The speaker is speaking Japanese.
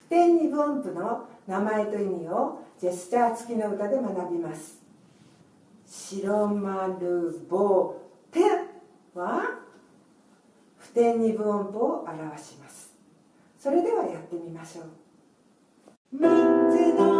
ふてん2ぶおんぷの名前と意味をジェスチャー付きの歌で学びます。白丸棒てはふてん2ぶおんぷを表します。それではやってみましょう。3つの